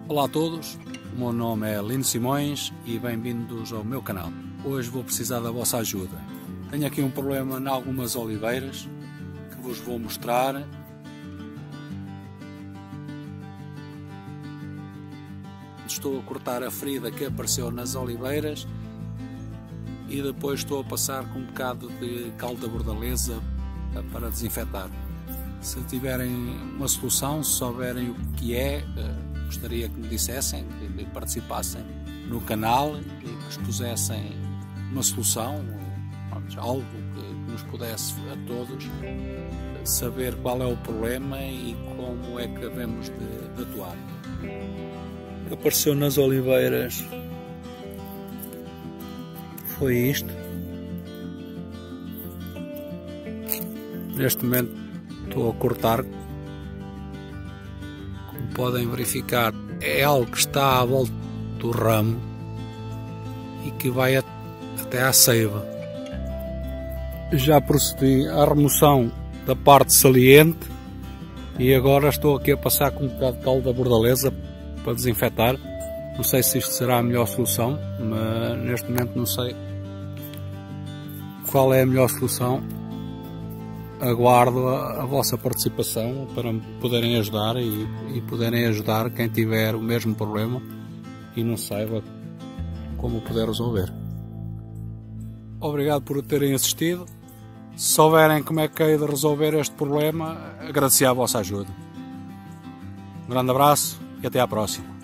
Olá a todos, o meu nome é Lino Simões e bem-vindos ao meu canal. Hoje vou precisar da vossa ajuda. Tenho aqui um problema em algumas oliveiras que vos vou mostrar. Estou a cortar a ferida que apareceu nas oliveiras e depois estou a passar com um bocado de cal de bordaleza para desinfetar. Se tiverem uma solução, se souberem o que é, gostaria que me dissessem, que participassem no canal e que expusessem uma solução, algo que nos pudesse a todos saber qual é o problema e como é que devemos de atuar. O que apareceu nas oliveiras foi isto. Neste momento estou a cortar. Como podem verificar, é algo que está à volta do ramo e que vai até à seiva. Já procedi à remoção da parte saliente e agora estou aqui a passar com um bocado de cal da bordaleza para desinfetar. Não sei se isto será a melhor solução, mas neste momento não sei qual é a melhor solução. Aguardo a vossa participação para me poderem ajudar e poderem ajudar quem tiver o mesmo problema e não saiba como poder resolver. Obrigado por terem assistido. Se souberem como é que é de resolver este problema, agradecer a vossa ajuda. Um grande abraço e até à próxima.